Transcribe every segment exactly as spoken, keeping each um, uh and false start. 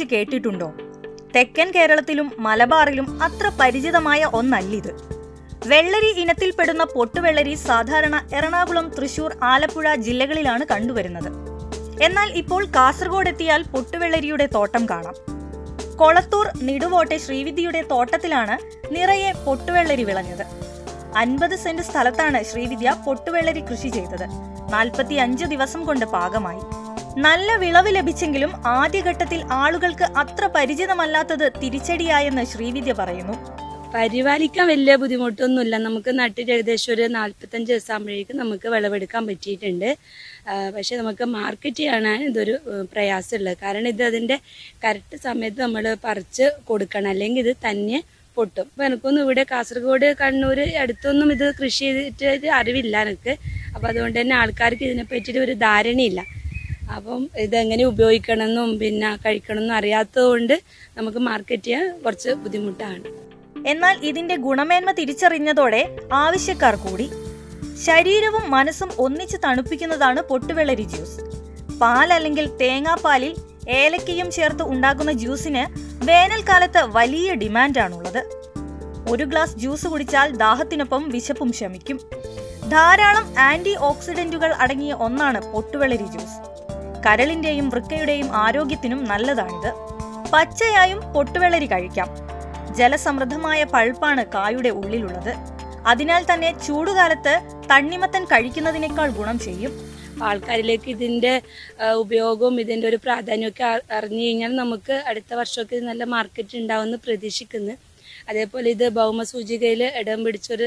കുറിച്ച് കേട്ടിട്ടുണ്ടോ? തെക്കൻ കേരളത്തിലും മലബാറിലും അത്ര പരിചിതമായ ഒന്നല്ലിത്. വെള്ളരി ഇനത്തിൽപ്പെടുന്ന പൊട്ടുവെള്ളരി സാധാരണ എറണാകുളം, തൃശൂർ, ആലപ്പുഴ ജില്ലകളിലാണ് കണ്ടുവരുന്നത്. എന്നാൽ ഇപ്പോൾ കാസർഗോഡ് എത്തിയാൽ പൊട്ടുവെള്ളരിയുടെ തോട്ടം കാണാം. കൊളത്തൂർ നിടുവോട്ടെ ശ്രീവിദ്യയുടെ തോട്ടത്തിലാണ് നിറയെ പൊട്ടുവെള്ളരി വിളഞ്ഞത്. അൻപത് സെന്റ് സ്ഥലത്താണ് ശ്രീവിദ്യ പൊട്ടുവെള്ളരി കൃഷി ചെയ്തത്. നാൽപ്പത്തി അഞ്ച് ദിവസം കൊണ്ട് പാകമായി. നല്ല വിളവ് ലഭിച്ചെങ്കിലും ആദ്യഘട്ടത്തിൽ ആളുകൾക്ക് അത്ര പരിചിതമല്ലാത്തത് തിരിച്ചടിയായെന്ന് ശ്രീവിദ്യ പറയുന്നു. പരിപാലിക്കാൻ വലിയ ബുദ്ധിമുട്ടൊന്നുമില്ല. നമുക്ക് നട്ടിട്ട് ഏകദേശം ഒരു നാൽപ്പത്തഞ്ച് ദിവസം ആകുമ്പോഴേക്കും നമുക്ക് വിളവെടുക്കാൻ പറ്റിയിട്ടുണ്ട്. പക്ഷെ നമുക്ക് മാർക്കറ്റ് ചെയ്യാനാണ് ഇതൊരു പ്രയാസമുള്ളത്. കാരണം ഇത് അതിൻ്റെ കറക്റ്റ് സമയത്ത് നമ്മൾ പറിച്ച് കൊടുക്കണം, അല്ലെങ്കിൽ ഇത് തന്നെ പൊട്ടും. അപ്പം എനിക്കൊന്നും ഇവിടെ കാസർഗോഡ്, കണ്ണൂർ അടുത്തൊന്നും ഇത് കൃഷി ചെയ്തിട്ട് അറിവില്ല എനിക്ക്. അപ്പം അതുകൊണ്ട് തന്നെ ആൾക്കാർക്ക് ഇതിനെ പറ്റിയിട്ട് ഒരു ധാരണയില്ല. അപ്പം ഇതെങ്ങനെ ഉപയോഗിക്കണമെന്നും പിന്നെ കഴിക്കണമെന്നും അറിയാത്തത് കൊണ്ട് നമുക്ക് മാർക്കറ്റ് ചെയ്യാൻ കുറച്ച് ബുദ്ധിമുട്ടാണ്. എന്നാൽ ഇതിന്റെ ഗുണമേന്മ തിരിച്ചറിഞ്ഞതോടെ ആവശ്യക്കാർ കൂടി. ശരീരവും മനസ്സും ഒന്നിച്ച് തണുപ്പിക്കുന്നതാണ് പൊട്ടുവെള്ളരി ജ്യൂസ്. പാൽ അല്ലെങ്കിൽ തേങ്ങാപ്പാലിൽ ഏലക്കയും ചേർത്ത് ഉണ്ടാക്കുന്ന ജ്യൂസിന് വേനൽക്കാലത്ത് വലിയ ഡിമാൻഡാണുള്ളത്. ഒരു ഗ്ലാസ് ജ്യൂസ് കുടിച്ചാൽ ദാഹത്തിനൊപ്പം വിശപ്പും ശമിക്കും. ധാരാളം ആന്റി ഓക്സിഡന്റുകൾ അടങ്ങിയ ഒന്നാണ് പൊട്ടുവെള്ളരി ജ്യൂസ്. കരളിന്റെയും വൃക്കയുടെയും ആരോഗ്യത്തിനും നല്ലതാണിത്. പച്ചയായും പൊട്ടുവെള്ളരി കഴിക്കാം. ജലസമൃദ്ധമായ പൾപ്പാണ് കായുടെ ഉള്ളിലുള്ളത്. അതിനാൽ തന്നെ ചൂടുകാലത്ത് തണ്ണിമത്തൻ കഴിക്കുന്നതിനേക്കാൾ ഗുണം ചെയ്യും. ആൾക്കാരിലേക്ക് ഇതിൻ്റെ ഉപയോഗവും ഇതിൻ്റെ ഒരു പ്രാധാന്യമൊക്കെ അറിഞ്ഞു കഴിഞ്ഞാൽ നമുക്ക് അടുത്ത വർഷമൊക്കെ നല്ല മാർക്കറ്റ് ഉണ്ടാവുമെന്ന് പ്രതീക്ഷിക്കുന്നു. അതേപോലെ ഇത് ഭൗമസൂചികയിൽ ഇടം പിടിച്ചൊരു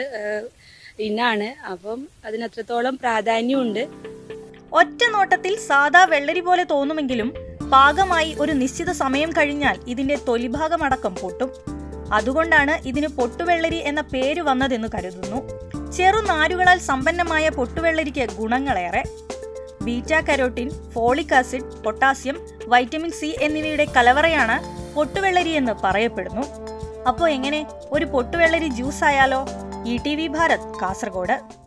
ഇനാണ്. അപ്പം അതിനത്രത്തോളം പ്രാധാന്യമുണ്ട്. ഒറ്റ നോട്ടത്തിൽ സാധാ വെള്ളരി പോലെ തോന്നുമെങ്കിലും പാകമായി ഒരു നിശ്ചിത സമയം കഴിഞ്ഞാൽ ഇതിന്റെ തൊലിഭാഗമടക്കം പൊട്ടും. അതുകൊണ്ടാണ് ഇതിന് പൊട്ടുവെള്ളരി എന്ന പേര് വന്നതെന്ന് കരുതുന്നു. ചെറുനാരുകളാൽ സമ്പന്നമായ പൊട്ടുവെള്ളരിക്ക് ഗുണങ്ങളേറെ. Beta carotene, folic acid, potassium, vitamin C എന്നിവയുടെ കലവറയാണ് പൊട്ടുവെള്ളരി എന്ന് പറയപ്പെടുന്നു. അപ്പോൾ എങ്ങനെ ഒരു പൊട്ടുവെള്ളരി ജ്യൂസ് ആയാലോ? E T V Bharat, Kasaragod.